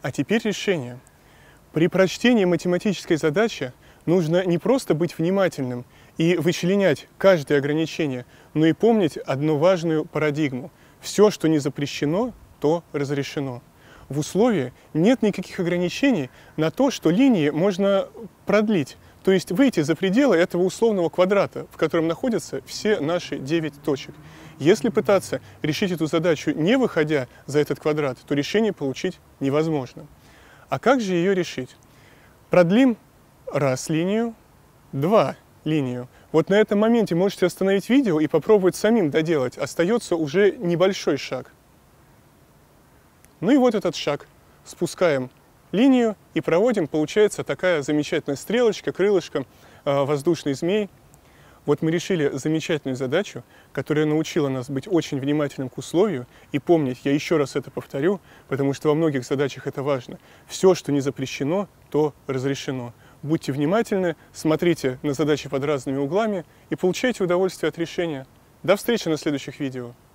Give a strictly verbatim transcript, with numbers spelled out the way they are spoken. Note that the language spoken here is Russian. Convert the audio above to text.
А теперь решение. При прочтении математической задачи нужно не просто быть внимательным и вычленять каждое ограничение, но и помнить одну важную парадигму. Все, что не запрещено, то разрешено. В условии нет никаких ограничений на то, что линии можно продлить, то есть выйти за пределы этого условного квадрата, в котором находятся все наши девять точек. Если пытаться решить эту задачу, не выходя за этот квадрат, то решение получить невозможно. А как же ее решить? Продлим раз линию, два линию. Вот на этом моменте можете остановить видео и попробовать самим доделать. Остается уже небольшой шаг. Ну и вот этот шаг. Спускаем линию и проводим. Получается такая замечательная стрелочка, крылышко, воздушный змей. Вот мы решили замечательную задачу, которая научила нас быть очень внимательным к условию и помнить, я еще раз это повторю, потому что во многих задачах это важно. Все, что не запрещено, то разрешено. Будьте внимательны, смотрите на задачи под разными углами и получайте удовольствие от решения. До встречи на следующих видео.